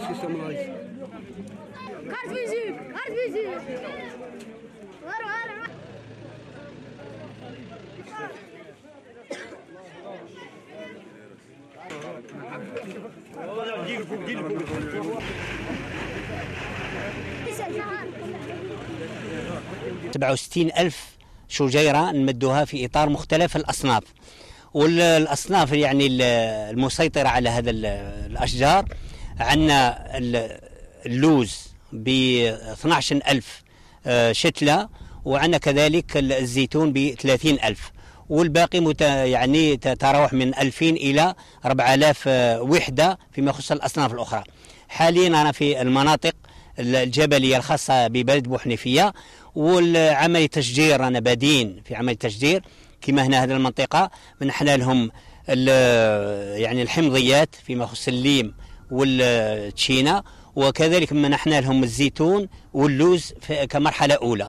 67,000 شجيرة نمدوها في إطار مختلف الأصناف، والأصناف يعني المسيطرة على هذا الأشجار عندنا اللوز ب 12,000 شتلة، وعندنا كذلك الزيتون ب 30,000، والباقي يعني تتراوح من 2000 إلى 4000 وحدة فيما يخص الأصناف الأخرى. حاليا أنا في المناطق الجبلية الخاصة ببلد بوحنيفية، والعمل تشجير أنا بادين في عمل تشجير كما هنا هذه المنطقة منحنا لهم يعني الحمضيات فيما يخص الليم والتشينة، وكذلك منحنا لهم الزيتون واللوز كمرحلة أولى.